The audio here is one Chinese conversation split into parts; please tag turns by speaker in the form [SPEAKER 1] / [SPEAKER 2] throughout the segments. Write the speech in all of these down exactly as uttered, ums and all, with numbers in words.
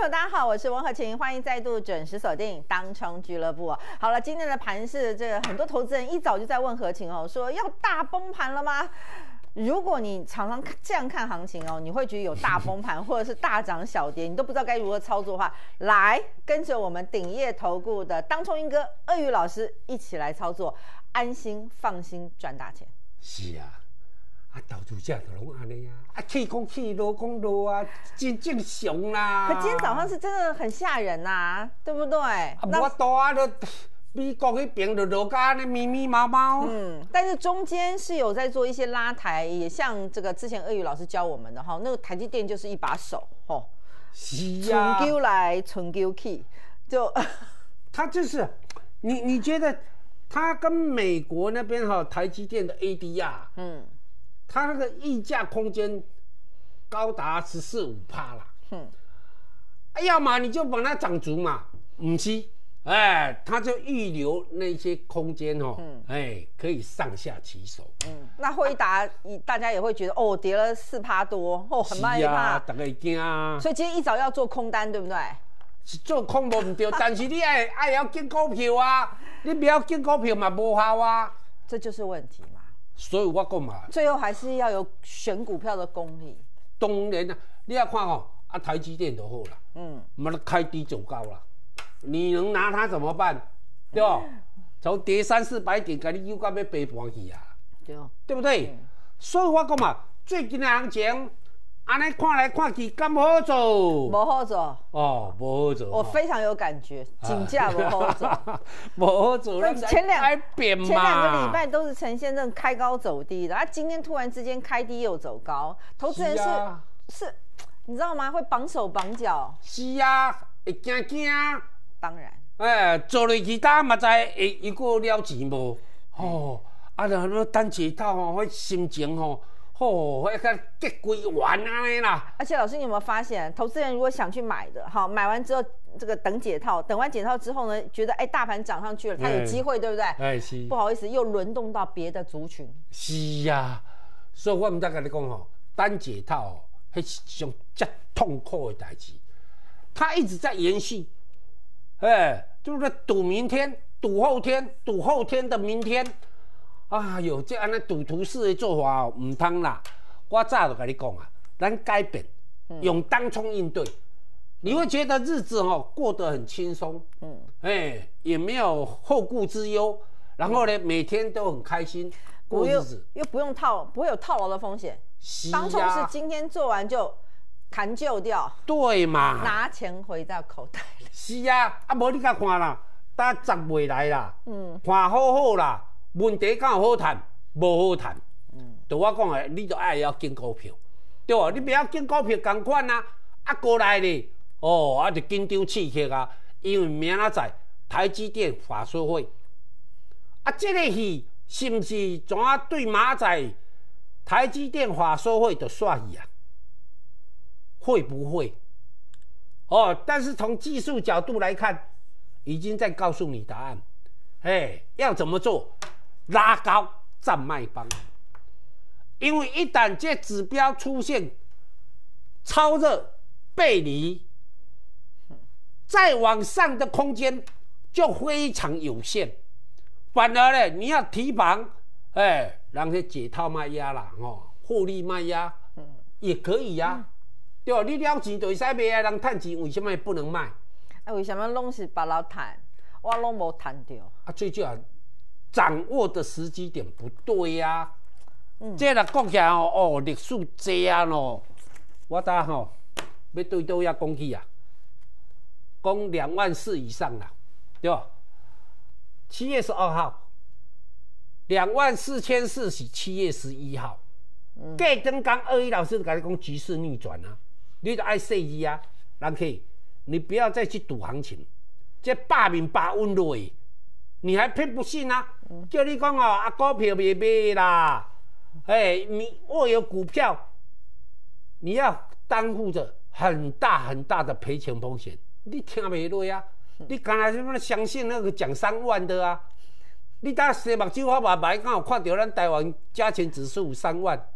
[SPEAKER 1] 友大家好，我是温和晴，欢迎再度准时锁定当冲俱乐部。好了，今天的盘市，这个很多投资人一早就在问和晴哦，说要大崩盘了吗？如果你常常这样看行情哦，你会觉得有大崩盘或者是大涨小跌，你都不知道该如何操作的话，来跟着我们鼎业投顾的当冲鹰哥鳄鱼老师一起来操作，安心放心赚大钱。
[SPEAKER 2] 是啊。啊，投资者就拢安尼啊，啊，起讲起，落讲落啊，真正常啦。
[SPEAKER 1] 可今天早上是真的很吓人呐、啊，对不对？
[SPEAKER 2] 啊，无多啊，都美国那边就落甲安尼密密麻麻。
[SPEAKER 1] 嗯，但是中间是有在做一些拉抬，也像这个之前鳄鱼老师教我们的哈，那个台积电就是一把手吼。
[SPEAKER 2] 是啊。
[SPEAKER 1] 存丢来，存丢去，就
[SPEAKER 2] 他就是，你你觉得他跟美国那边哈台积电的 A D R， 嗯。它那个溢价空间高达十四五趴啦，嗯，哎要嘛你就把它涨足嘛，不是，哎，它就预留那些空间哦，嗯，哎，可以上下其手，
[SPEAKER 1] 嗯，那辉达大家也会觉得哦，跌了四趴多，哦，很害怕，
[SPEAKER 2] 大家惊啊，
[SPEAKER 1] 所以今天一早要做空单，对不对？
[SPEAKER 2] 是做空无唔对，但是你爱爱要进股票啊，你不要进股票嘛无效啊，
[SPEAKER 1] 这就是问题嘛。
[SPEAKER 2] 所以我讲嘛，
[SPEAKER 1] 最后还是要有选股票的功力。
[SPEAKER 2] 当然啦，你要看哦，啊台积电就好啦，嗯，嘛开低走高啦，你能拿它怎么办？对吧？从跌三四百点，给你又到要赔盘去啊，对，对不对？嗯、所以我讲嘛，最近的行情，安尼看来看去，敢好做？
[SPEAKER 1] 无好做
[SPEAKER 2] 哦，无好做。
[SPEAKER 1] 我非常有感觉，真正无好做，
[SPEAKER 2] 无好做。
[SPEAKER 1] 前两
[SPEAKER 2] 前
[SPEAKER 1] 两个礼拜都是呈现这种开高走低的，啊，今天突然之间开低又走高，投资人是是、啊、是，你知道吗？会绑手绑脚。
[SPEAKER 2] 是啊，会惊惊。
[SPEAKER 1] 当然。
[SPEAKER 2] 哎，做落去打嘛知会一个了钱无？哦，啊，就那等解套吼，迄心情吼。哦，迄个结归完安尼啦。
[SPEAKER 1] 而且老师，你有没有发现，投资人如果想去买的，好，买完之后这个等解套，等完解套之后呢，觉得哎大盘涨上去了，他有机会，对不对？
[SPEAKER 2] 哎是。
[SPEAKER 1] 不好意思，又轮动到别的族群。
[SPEAKER 2] 是呀、啊，所以我唔再跟你讲吼，单解套哦，迄是一种真痛苦的代志，它一直在延续，哎，就是赌明天、赌后天、赌后天的明天。啊，有这安尼赌徒式的做法哦，唔通啦！我早就跟你讲啊，咱改变，用当冲应对，你会觉得日子哦过得很轻松，嗯，哎，也没有后顾之忧，然后呢，每天都很开心过日子，
[SPEAKER 1] 又不用套，不会有套牢的风险。是啊、当冲是今天做完就砍旧掉，
[SPEAKER 2] 对嘛？
[SPEAKER 1] 拿钱回到口袋里。
[SPEAKER 2] 是啊，啊，无你甲看啦，等十未来啦，嗯，看好好啦。问题敢有好谈，无好谈。嗯，就我讲的，你就爱要进股票，对吧？你不要进股票同款啊，啊过来咧，哦，啊就紧张刺激啊，因为明仔载台积电法说会，啊，这个戏是不是怎啊对马仔台积电法说会的算戏啊？会不会？哦，但是从技术角度来看，已经在告诉你答案。哎，要怎么做？拉高占卖方，因为一旦这指标出现超热背离，再往上的空间就非常有限。反而呢，你要提防，哎，让它解套卖压啦，哦，获利卖压，也可以呀、啊，嗯、对吧？你了钱就会使卖啊，人赚钱为什么不能卖？
[SPEAKER 1] 哎，为什么拢是别人赚，我拢无赚到？
[SPEAKER 2] 啊，最主要。掌握的时机点不对呀、啊，嗯，这来讲起来哦，哦，历史这样哦，我打吼要对倒遐讲起啊，讲两万四以上啦，对吧？七月十二号，两万四千四是七月十一号，嗯，隔天刚二一老师跟你讲局势逆转啊，你就爱设计啊，人可以，你不要再去赌行情，这百名百稳落去。你还偏不信啊？嗯、叫你讲哦，啊股票别卖啦，哎，你握有股票，你要担负着很大很大的赔钱风险，你听袂落啊？嗯、你刚才什么相信那个讲三万的啊？你打西目睭发白白，刚好看到咱台湾加权指数有三万，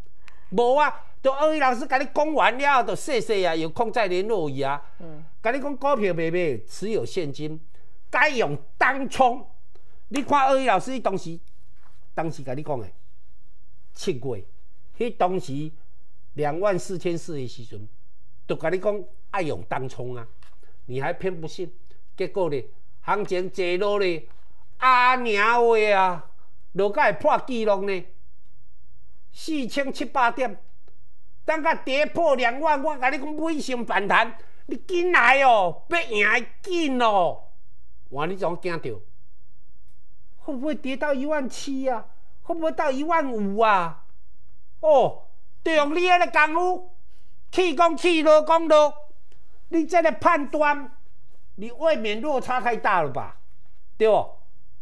[SPEAKER 2] 无啊，就鳄鱼老师甲你讲完了，就细细啊，有空再联络伊啊。嗯，甲你讲股票买买，持有现金，该用当冲。你看鳄鱼老师当时，当时甲你讲的，七月，迄当时两万四千四的时阵，就甲你讲爱用当冲啊，你还偏不信？结果呢，行情坐落呢，阿娘话啊，落甲会破纪录呢。四千七百点，等甲跌破两万，我甲你讲尾声反弹，你紧来哦，要赢的紧哦。哇，你怎样惊到？会不会跌到一万七啊？会不会到一万五啊？哦，就用你迄个功夫，去讲去，落讲落，你这个判断，你未免落差太大了吧？对不？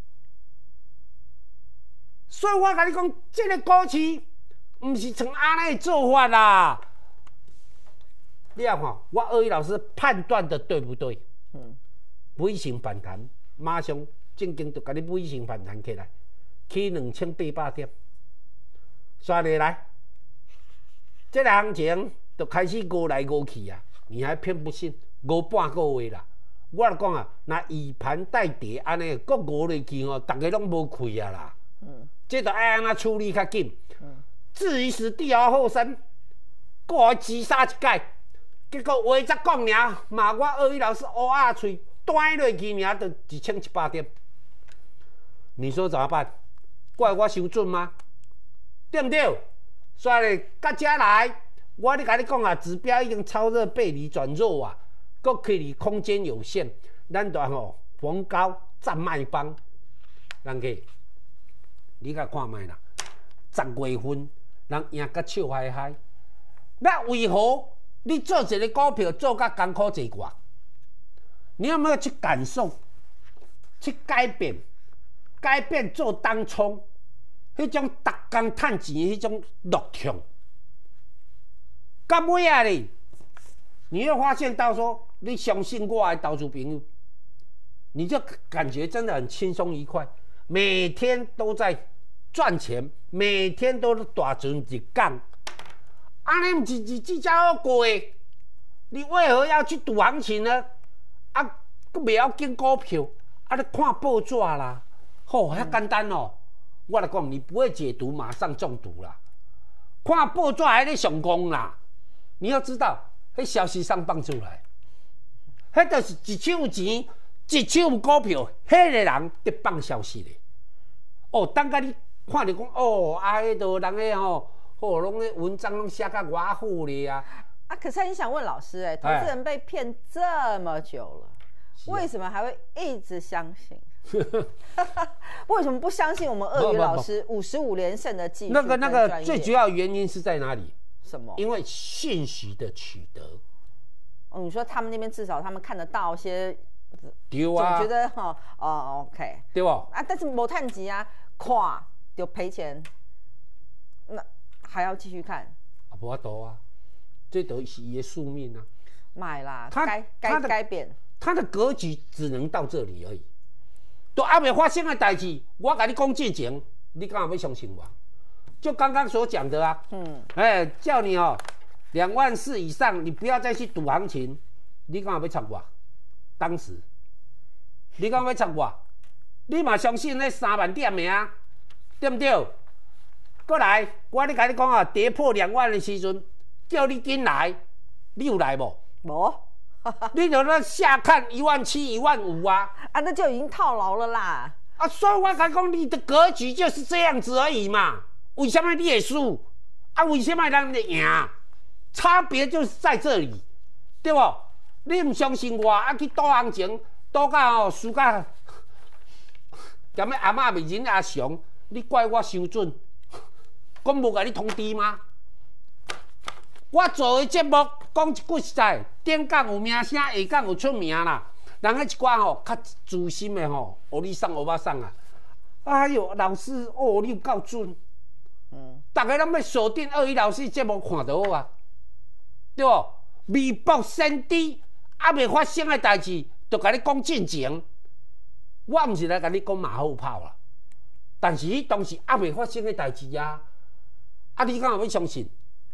[SPEAKER 2] 所以我甲你讲，这个股市。唔是像安尼做法啦，你看哈，我鳄鱼老师判断的对不对？嗯，尾声反弹，马上正经就甲你尾声反弹起来，起两千八百点，刷下来，这个行情就开始过来过去啊！你还偏不信？五半个月啦，我讲啊，那以盘带跌安尼，搁五落去哦，大家拢无亏啊啦。嗯，这就爱安那处理较紧。嗯。至于是地而后生，过来自杀一届，结果话则讲尔，嘛我鳄鱼老师乌鸦嘴端落去尔，就一千七百点。你说怎么办？怪我收准吗？对不对？所以到这来，我咧甲你讲啊，指标已经超热背离转弱啊，搁可以空间有限，咱就吼逢高占卖方，人家你甲看卖啦，十月份。人赢甲笑嗨嗨，那为何你做一个股票做甲艰苦一寡？你有没有去感受、去改变、改变做当冲？迄种逐工趁钱迄种乐痛，到尾啊哩，你会发现到说，你相信我的投资朋友，你就感觉真的很轻松愉快，每天都在。赚钱，每天都是大赚一港，安尼唔是日子才好过？你为何要去赌行情呢？啊，佮袂要紧股票，啊，你看报纸啦，吼、哦，遐简单哦。我来讲，你不会解读，马上中毒啦。看报纸还咧上攻啦，你要知道，迄消息上放出来，迄就是一手有钱，一手有股票，迄、那个人在放消息咧。哦，等下你。看着讲哦，啊，迄度人诶吼，吼，拢咧文章拢写甲偌好咧啊！
[SPEAKER 1] 啊，可是很想问老师、欸，哎，投资人被骗这么久了，为什么还会一直相信？为什么不相信我们鳄鱼老师五十五连胜的技术？
[SPEAKER 2] 那个那个最主要原因是在哪里？
[SPEAKER 1] 什么？
[SPEAKER 2] 因为信息的取得。
[SPEAKER 1] 哦，你说他们那边至少他们看得到一些，
[SPEAKER 2] 对啊，
[SPEAKER 1] 总觉得哈哦 ，OK，
[SPEAKER 2] 对吧？
[SPEAKER 1] 啊，但是没探级啊，看。就赔钱，那还要继续看？
[SPEAKER 2] 啊，无法度啊，这都是伊的宿命啊。
[SPEAKER 1] 买啦，该该该变。
[SPEAKER 2] 他的格局只能到这里而已。都还没发生的代志，我跟你讲之前，你干嘛要相信我？就刚刚所讲的啊，嗯，哎、欸，叫你哦，两万四以上，你不要再去赌行情，你干嘛要插我？当时，你干嘛要插我？你嘛相信那三万点的啊？对不对？过来，我咧甲你讲啊，跌破两万的时阵，叫你紧来，你有来无？
[SPEAKER 1] 无，
[SPEAKER 2] 你就那下看一万七、一万五啊！
[SPEAKER 1] 啊，那就已经套牢了啦！
[SPEAKER 2] 啊，所以我甲讲，你的格局就是这样子而已嘛。为什么你会输？啊，为什么人会赢？差别就是在这里，对不？你唔相信我，啊去赌行情，赌到哦输到，踮咧阿嬷面前阿熊。你怪我伤准，我无甲你通知吗？我做的节目讲一句实在，顶港有名声，下港有出名啦。人迄一寡吼较资深的吼，学你送学我送啊。哎呦，老师哦，你有够准。嗯，大家拢要锁定鳄鱼老师节目看到啊，对不？未卜先知，还未发生的代志，就甲你讲进前。我毋是来甲你讲马后炮啦。但是迄当时还未发生的代志啊，啊！你敢有要相信？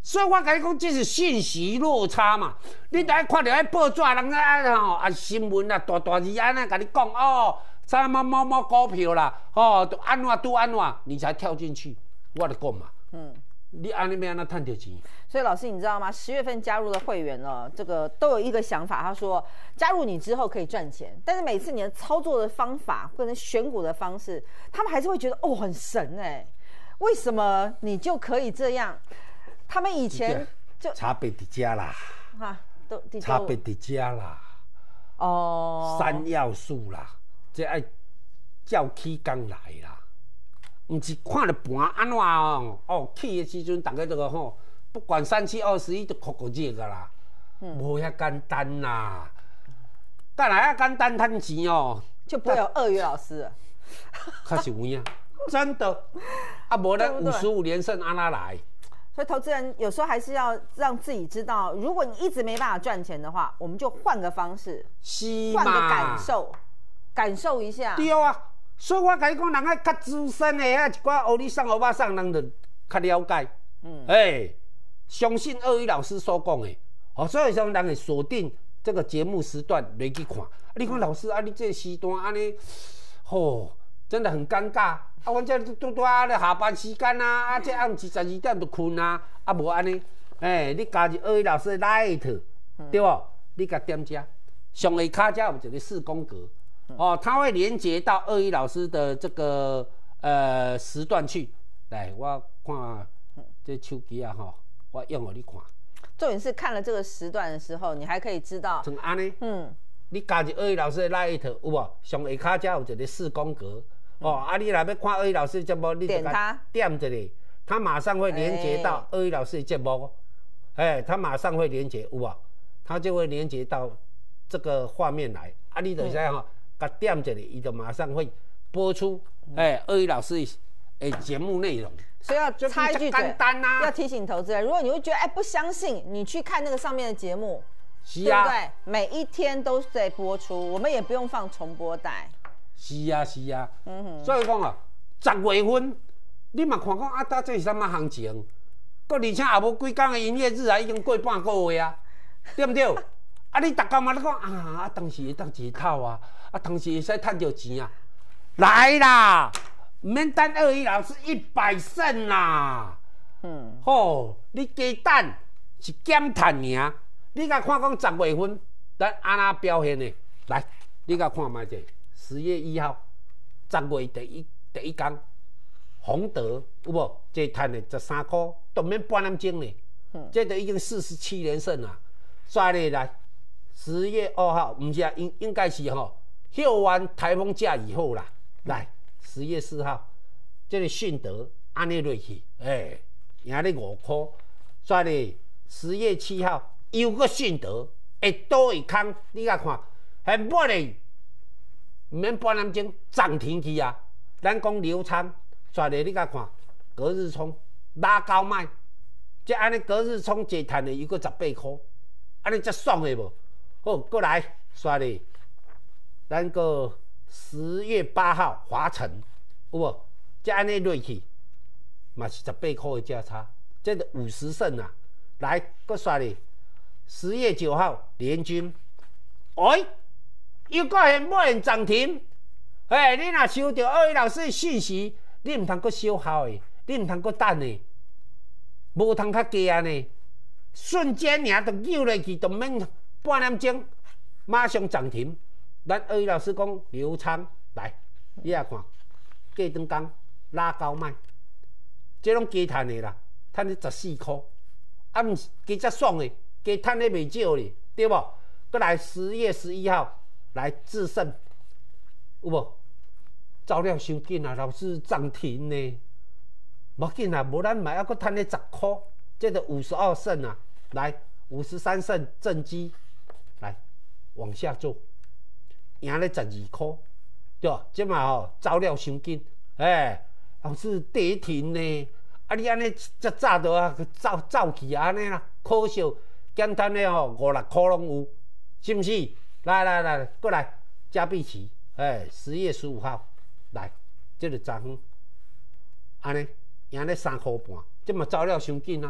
[SPEAKER 2] 所以我甲你讲，这是信息落差嘛。你来看到迄报纸，人啊吼啊新闻啊，大大字安尼甲你讲哦，啥某某某股票啦，哦，都安怎都安怎，你才跳进去。我就讲嘛，嗯，你安尼要安怎赚到钱？
[SPEAKER 1] 所以老师，你知道吗？十月份加入的会员呢，这个都有一个想法，他说加入你之后可以赚钱，但是每次你的操作的方法或者选股的方式，他们还是会觉得哦很神哎、欸，为什么你就可以这样？他们以前就
[SPEAKER 2] 差别伫遮啦，
[SPEAKER 1] 哈，都
[SPEAKER 2] 差别伫遮啦，
[SPEAKER 1] 哦，
[SPEAKER 2] 三要素啦，这爱照起工来啦。唔是看了盘安怎哦，哦起的时阵，大家这个吼，不管三七二十一都酷酷热个啦，无遐简单啦。干来遐简单赚钱哦，
[SPEAKER 1] 就不会有鳄鱼老师了。
[SPEAKER 2] 确实有影，真的。啊，无咱五十五连胜安那来？
[SPEAKER 1] 所以投资人有时候还是要让自己知道，如果你一直没办法赚钱的话，我们就换个方式，换个感受，感受一下。
[SPEAKER 2] 对啊。所以我甲你讲，人迄较资深的，遐一寡学你上学巴上人就较了解。嗯，哎，相信鳄鱼老师所讲的，哦，所以说人会锁定这个节目时段来去看。啊，你讲老师啊，你这个时段安尼，吼，真的很尴尬。啊，阮这拄拄啊咧下班时间啊，啊，这暗时十二点就困啊，啊无安尼，哎，你加入鳄鱼老师的 Light， 对不？你甲点遮，上下骹遮有一个四宫格。哦，它会连接到鳄鱼老师的这个呃时段去。来，我看这手机啊哈，我用给你看。
[SPEAKER 1] 重点是看了这个时段的时候，你还可以知道。
[SPEAKER 2] 像安尼，嗯，你加入鳄鱼老师的 Light 有无？上下骹遮有一个四宫格。嗯、哦，啊，你若要看鳄鱼老师的节目，你
[SPEAKER 1] 点它，
[SPEAKER 2] 点这里，它马上会连接到鳄鱼老师的节目。哎，它马上会连接，有无？它就会连接到这个画面来。啊，你就这样哈。嗯甲点这里，伊就马上会播出，哎、嗯，鳄鱼老师诶节目内容。
[SPEAKER 1] 所以要插一句嘴，
[SPEAKER 2] 啊、
[SPEAKER 1] 要提醒投资人，如果你会觉得哎不相信，你去看那个上面的节目，
[SPEAKER 2] 是啊，
[SPEAKER 1] 对不对？每一天都在播出，我们也不用放重播带。
[SPEAKER 2] 是啊，是啊，嗯哼。所以讲啊，十月份你嘛看看啊，搭这是什么行情？搁而且也无几天的营业日啊，已经过半个月啊，对不对？啊，你逐工嘛咧讲啊，啊，当时会当一套啊。啊，当时会使赚到钱啊！来啦，唔免等鳄鱼老师一百胜啦。嗯，吼，你加等是减赚尔。你甲看讲十月份咱安那表现的，来，你甲看卖者，十月一号，十月第一第一天，宏德有无？这赚的十三块，都免半点钟呢。嗯，这都已经四十七连胜啦。再来来，十月二号，唔是啊，应应该是吼。休完台风假以后啦，来十月四号，这个迅德安尼落去，哎，赢咧五块。所以十月七号又个迅德，会多一空，你甲看，还买咧，唔免半点钟涨停去啊！咱讲流仓，所以你甲看，隔日冲拉高卖，即安尼隔日冲一赚的有个十八块，安尼才爽的无？好，过来，所以。咱个十月八号华晨，有无？即安尼落去，嘛是十八块的价差，这个五十胜啊！来，搁刷哩。十月九号联军，哎，又搁现买现涨停。哎，你若收到鳄鱼老师的讯息，你唔通搁小效的，你唔通搁等的，无通较加安尼，瞬间尔就扭落去，就免半点钟，马上涨停。咱鳄鱼老师讲流仓来，你也看，过两天拉高卖，这拢加赚的啦，赚你十四块，啊毋是加遮爽的，加赚的袂少哩，对无？搁来十月十一号来智胜，有无？走了伤紧啊，老师涨停呢，无紧啊，无咱买还搁赚咧十块，这个五十二胜啊，来五十三胜正基，来往下做。赢咧十二块，对吧？即嘛吼走了伤紧，哎，老师跌停呢，啊你安尼遮早就啊走走去安尼啦，可惜简单的吼五六块拢有，是毋是？来来来，过来加必齐，哎，十月十五号来，这个昨昏安尼赢咧三块半，即嘛走了伤紧啊，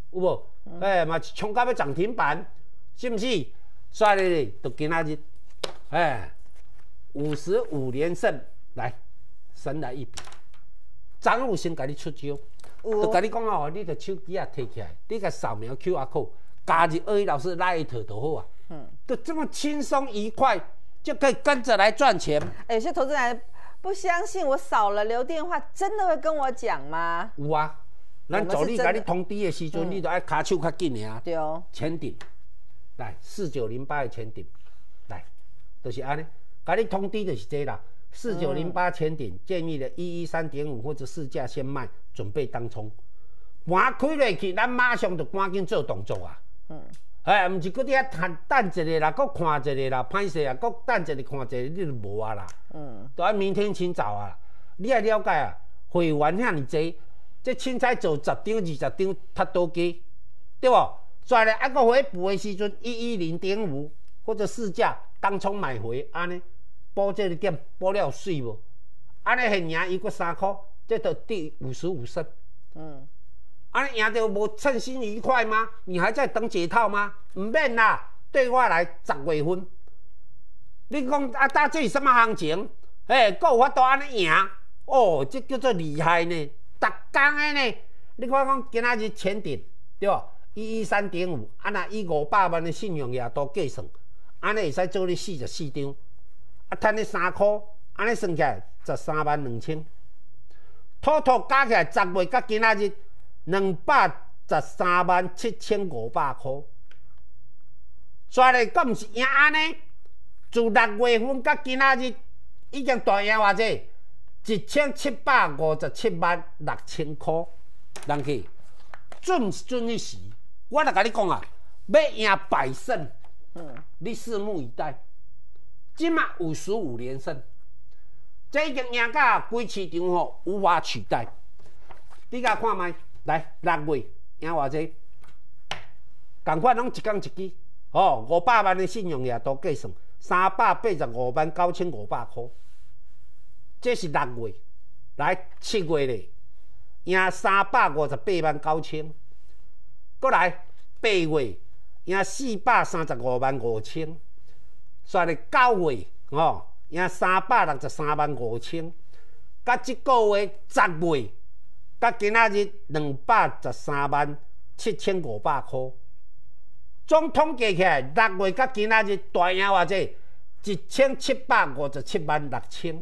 [SPEAKER 2] 有无？哎、嗯，嘛是冲到要涨停板，是不是？所以咧，就今仔日，哎，五十五连胜，来，神来一笔，张武先甲你出招，就甲你讲哦，你着手机啊摕起来，你甲扫描 Q R code， 加入鳄鱼老师 Lite 就好啊。嗯，就这么轻松愉快，就可以跟着来赚钱。
[SPEAKER 1] 欸、有些投资人不相信，我扫了留电话，真的会跟我讲吗？
[SPEAKER 2] 有啊，咱助理甲你通知的时阵，嗯、你就爱卡手较紧的啊。
[SPEAKER 1] 对哦。
[SPEAKER 2] 前顶，来四九零八的前顶，来，就是安尼，甲你通知就是这啦。四九零八前顶、嗯、建议的一一三点五或者市价先卖，准备当冲。盘开落去，咱马上就赶紧做动作啊。嗯。哎，唔是搁伫遐等一个啦，搁看一个啦，歹势啊，搁等一个看一个，你就无啊啦。嗯，都要明天请早啊。你要了解啊，会员遐尼济，这凊彩做十张、二十张，太多加，对不？所以咧，啊个回补的时阵，一一零点五或者市价当冲买回，安尼补这个点补了水无？安尼现赢伊搁三块，这就第五十五胜。嗯。啊，你赢到无称心愉快吗？你还在等解套吗？唔免啦，对我来十月份。你讲啊，打这是什么行情？哎，够有法度安尼赢哦，这叫做厉害呢。逐天的呢，你看讲今仔日前顶对吧？一一三点五，啊那以五百万的信用额度计算，安尼会使做你四十四张，啊赚你三块，安尼算起来十三万两千。土土加起来十月到今仔日。两百十三万七千五百块，所以咧，敢毋是赢安尼？自六月份到今仔日，已经大赢偌济？一千七百五十七万六千块。人去准是准一时，我来甲你讲啊，要赢百胜，嗯，你拭目以待。即马五十五连胜，这已经赢到规市场吼无法取代。你甲看卖？来六月赢偌济？共款拢一天一支，哦，五百万的信用额都计算，三百八十五万九千五百块。这是六月，来七月咧，赢三百五十八万九千。过来八月赢四百三十五万五千。所以咧九月哦，赢三百六十三万五千。甲即个月十月。到今仔日两百十三万七千五百块，总统计起来，六月到今仔日大赢偌济？一千七百五十七万六千。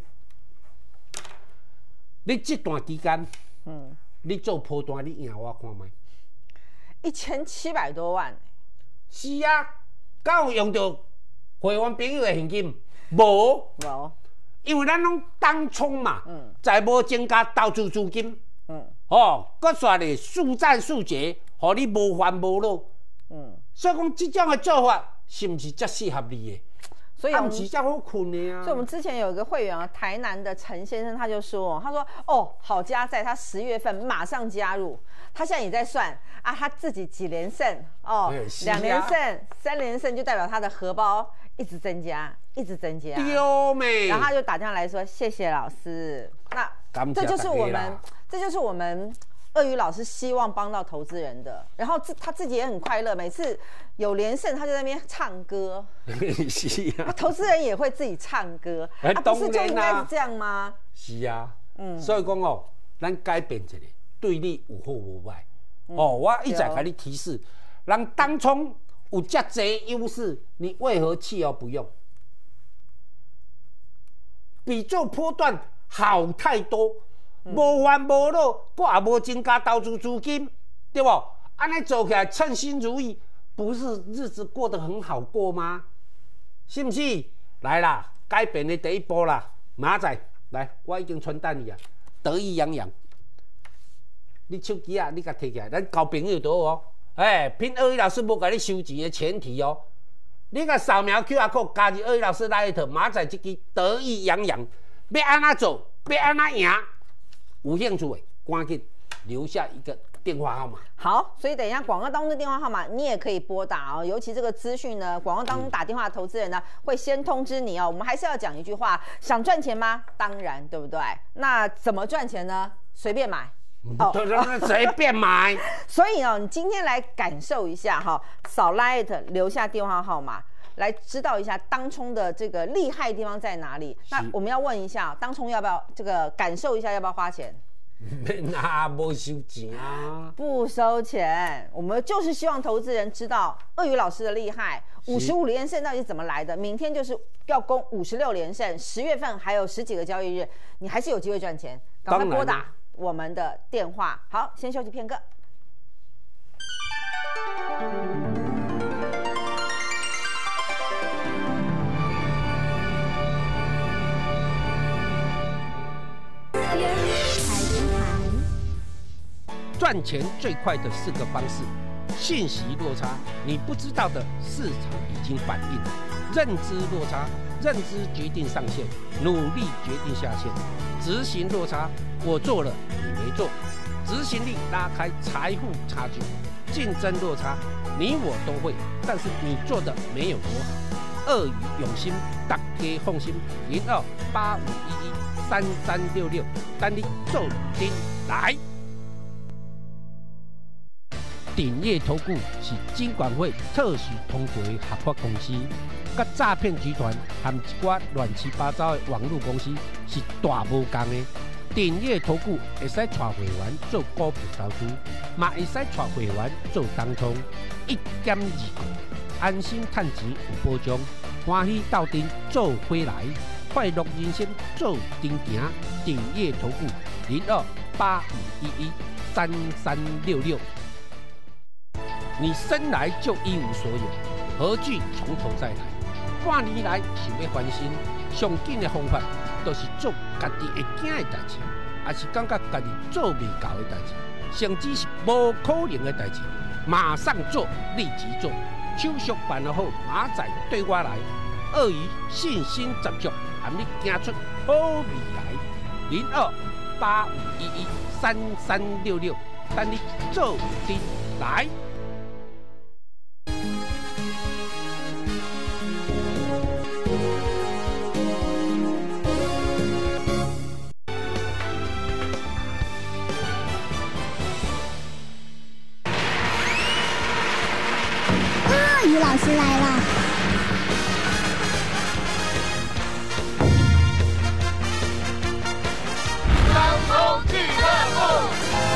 [SPEAKER 2] 你这段期间，嗯，你做波段，你赢我看卖？
[SPEAKER 1] 一千七百多万。
[SPEAKER 2] 是啊，敢有用到会员朋友的现金？无，
[SPEAKER 1] 无，
[SPEAKER 2] 因为咱拢当冲嘛，嗯，再无增加投资资金。嗯，哦，搁煞咧速战速决，互你无烦无恼。嗯，所以讲这种的做法是毋是较适合你的？
[SPEAKER 1] 所以我们
[SPEAKER 2] 是较好困的啊。
[SPEAKER 1] 所以我们之前有一个会员啊，台南的陈先生，他就说，他说哦，好家在他十月份马上加入，他现在也在算啊，他自己几连胜哦，两、啊、连胜、三连胜，就代表他的荷包一直增加，一直增加。
[SPEAKER 2] 丢妹，
[SPEAKER 1] 然后他就打电话来说，谢谢老师。那这就是我们。这就是我们鳄鱼老师希望帮到投资人的，然后自他自己也很快乐，每次有连胜，他就在那边唱歌。
[SPEAKER 2] 是啊，
[SPEAKER 1] 投资人也会自己唱歌，啊，不是就应该是这样吗？
[SPEAKER 2] 是啊，嗯，所以讲哦，咱改变一下，对你有好无坏。嗯、哦，我一直给你提示，人当冲有这济优势，你为何弃而不用？比做波段好太多。无烦无恼，佫也无增加投资资金，对不？安尼做起来称心如意，不是日子过得很好过吗？是不是？来啦，改变的第一步啦，明仔来，我已经传单你啊，得意洋洋。你手机啊，你甲摕起来，咱交朋友就好哦。哎，拼鳄鱼老师无甲你收钱的前提哦。你甲扫描 Q R code 加入鳄鱼老师 Lite， 明仔这支得意洋洋，要安怎做？要安怎赢？有兴趣的，赶紧留下一个电话号码。
[SPEAKER 1] 好，所以等一下广告当中的电话号码你也可以拨打哦。尤其这个资讯呢，广告当中打电话的投资人呢、嗯、会先通知你哦。我们还是要讲一句话：想赚钱吗？当然，对不对？那怎么赚钱呢？随便买，
[SPEAKER 2] 哦，随便买。
[SPEAKER 1] 所以哦，你今天来感受一下哈，扫 Line 留下电话号码，来知道一下当冲的这个厉害的地方在哪里。那我们要问一下，当冲要不要这个感受一下，要不要花钱？
[SPEAKER 2] 那不收钱啊，
[SPEAKER 1] 不收钱。我们就是希望投资人知道鳄鱼老师的厉害，五十五连胜到底怎么来的？明天就是要攻五十六连胜，十月份还有十几个交易日，你还是有机会赚钱。赶快拨打我们的电话。好，先休息片刻。
[SPEAKER 2] 赚钱最快的四个方式：信息落差，你不知道的市场已经反映；认知落差，认知决定上限，努力决定下限；执行落差，我做了你没做，执行力拉开财富差距；竞争落差，你我都会，但是你做的没有我好。鳄鱼用心，大家放心。零二八五一一三三六六，等你做丁来。鼎业投顾是金管会特许通过的合法公司，甲诈骗集团含一寡乱七八糟的网络公司是大无共的。鼎业投顾会使带会员做股票投资，嘛会使带会员做当冲，一减二个，安心趁钱有保障，欢喜斗阵做伙来，快乐人生做阵行。鼎业投顾零二八五一一三三六六。你生来就一无所有，何惧从头再来？半年来想要翻身，上紧的方法就是做家己会惊的代志，也是感觉家己做未到的代志，甚至是无可能的代志，马上做，立即做。手续办得好，马仔对我来。鳄鱼信心十足，含你行出好未来。零二八五一一三三六六，等你做阵来。
[SPEAKER 3] 鳄鱼老师来了。
[SPEAKER 4] 当冲俱乐部。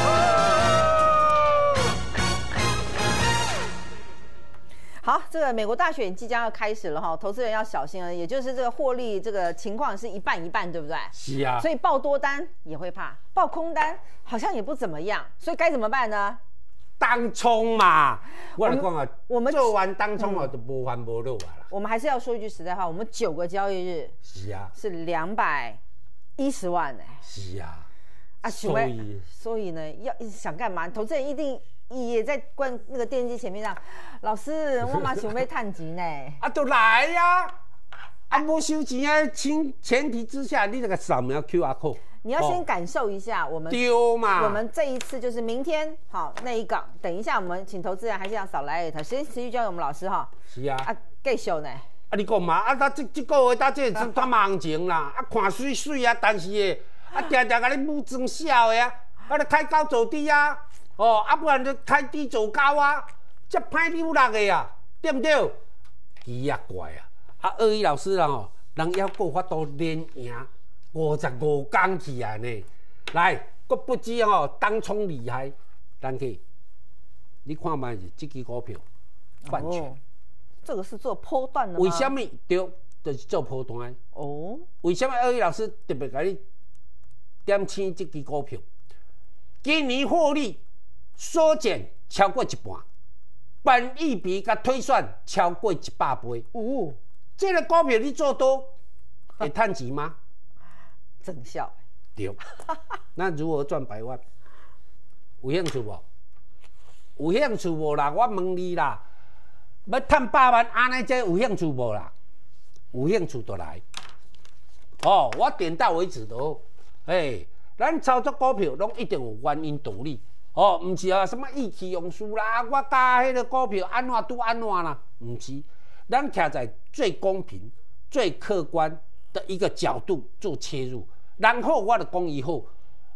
[SPEAKER 1] 好，这个美国大选即将要开始了哈，投资人要小心了，也就是这个获利这个情况是一半一半，对不对？
[SPEAKER 2] 是啊。
[SPEAKER 1] 所以报多单也会怕，报空单好像也不怎么样，所以该怎么办呢？
[SPEAKER 2] 当冲嘛，我来讲啊，
[SPEAKER 1] 我们
[SPEAKER 2] 做完当冲啊，就无烦无恼啊啦。
[SPEAKER 1] 我们还是要说一句实在话，我们九个交易日
[SPEAKER 2] 是啊，
[SPEAKER 1] 是两百一十万哎、欸。
[SPEAKER 2] 是啊，
[SPEAKER 1] 啊，所以所以呢，要想干嘛？投资人一定也在关那个电视机前面上，老师，我嘛想要探钱呢。
[SPEAKER 2] 啊，就来呀、啊！啊，无收钱啊，前前提之下，你这个扫描 Q R code。
[SPEAKER 1] 你要先感受一下我们
[SPEAKER 2] 丢嘛，
[SPEAKER 1] 我们这一次就是明天好那一港，等一下我们请投资人还是要扫来一台，时间持续交给我们老师哈。
[SPEAKER 2] 是啊，
[SPEAKER 1] 啊，继续呢。
[SPEAKER 2] 啊，你讲嘛，啊，咱这这个月咱这是他行情啦，啊，看水水啊，但是诶，啊，定定甲你武装小的啊，啊，你开高走低啊，哦，啊，不然就开低走高啊，这歹溜落的啊，对不对？奇啊怪啊，啊，鳄鱼老师啦吼，人要有法度连赢。五十五天起来呢，来，佫不止吼、哦，当冲厉害，咱去，你看卖是这支股票，泛全、哦，
[SPEAKER 1] 这个是做波段的吗？
[SPEAKER 2] 为什么对，就是做波段哦？为什么鳄鱼老师特别给你点醒这支股票？今年获利缩减超过一半，本益比甲推算超过一百倍。哦，这个股票你做多会赚钱吗？
[SPEAKER 1] 整效
[SPEAKER 2] 对，那如何赚百万？有兴趣无？有兴趣无啦？我问你啦，要赚百万，安尼这有兴趣无啦？有兴趣就来。哦，我点到为止就好。哎，咱操作股票拢一定有原因道理。哦，唔是啊，什么意气用事啦，我加迄个股票安怎拄安怎啦？唔是，咱徛在最公平、最客观的一个角度做切入，然后我就讲以后，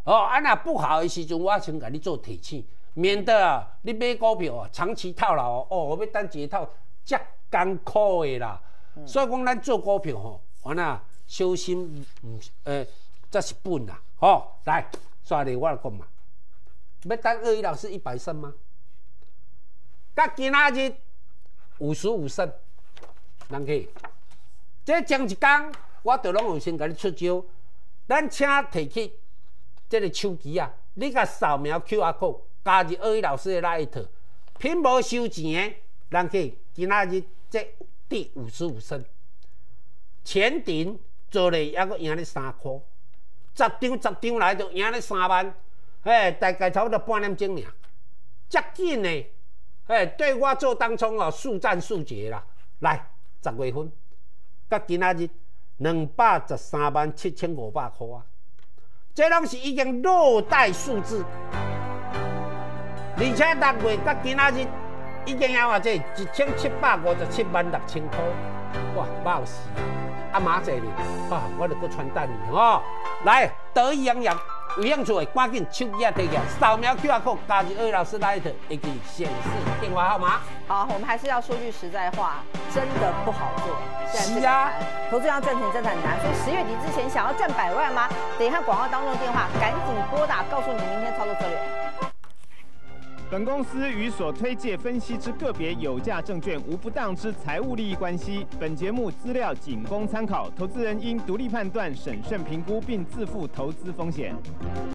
[SPEAKER 2] 哦，啊那不好的时阵，我先给你做提醒，免得啊你买股票啊长期套牢哦，我要等一个套遮艰苦的啦。嗯、所以讲，咱做股票吼，我那小心，唔诶，这是本啦。吼，来，刷嚟我来讲嘛，要等二一老师一百胜吗？甲今仔日五十五胜，人去，这前一天我就拢有先甲你出招，咱请提起这个手机啊，你甲扫描 Q R code， 加入二一老师的 Light， 拼无收钱的，人去今仔日这第五十五胜，前顶做咧还阁赢咧三块，十张十张来就赢咧三万，嘿，大概差不多半点钟尔，遮紧呢。哎，对我做当冲哦，速战速决啦！来，十月份，到今仔日两百十三万七千五百块啊！这拢是已经落袋数字，而且六月到今仔日已经有偌济一千七百五十七万六千块，哇，冒死！啊马济哩，啊，我就搁传等你哦。来，得意洋洋。有兴趣的，赶紧手机啊摕起来，扫描 Q R code， 加入二老师 Light， 会给显示电话号码。
[SPEAKER 1] 好，我们还是要说句实在话，真的不好做。
[SPEAKER 2] 是啊，
[SPEAKER 1] 投资要赚钱真的很难，所以十月底之前想要赚百万吗？等一下广告当中的电话，赶紧拨打，告诉你明天操作策略。
[SPEAKER 5] 本公司与所推介分析之个别有价证券无不当之财务利益关系。本节目资料仅供参考，投资人应独立判断、审慎评估，并自负投资风险。